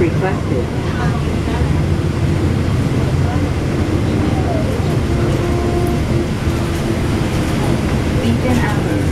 requested. Beacon Avenue.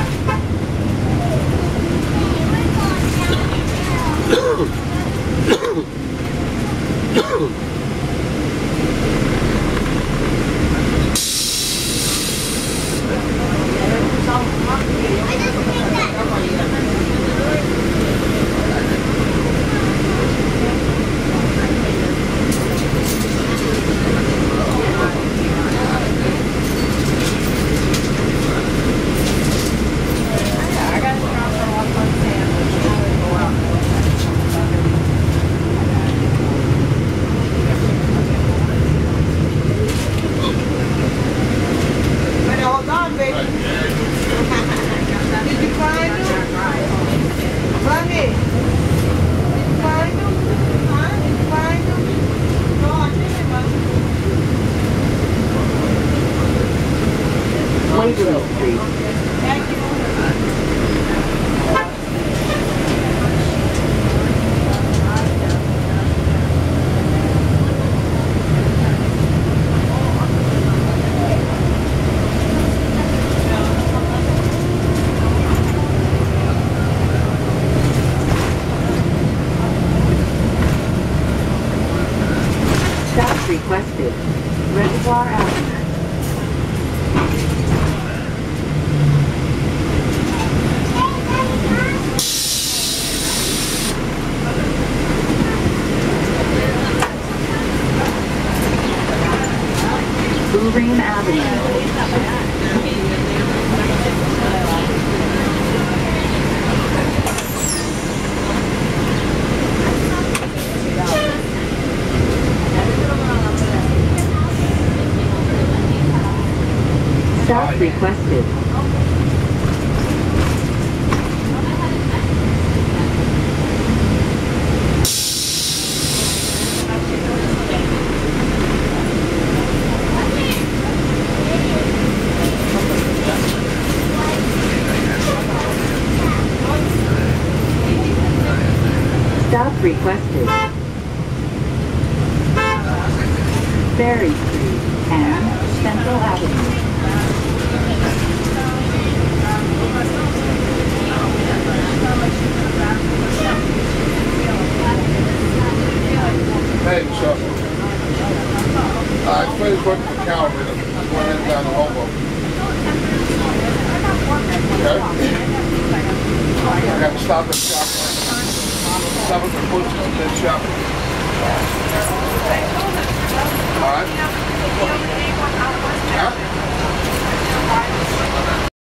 Requested. Reservoir Avenue. Hoboken-Path Avenue. Stop requested. Stop requested. Ferry Street and Central Avenue. Hey, so I explained this working for Calvary. One heading down to Hoboken. Okay? I have to stop at shop. Stop at the butcher's and then shop.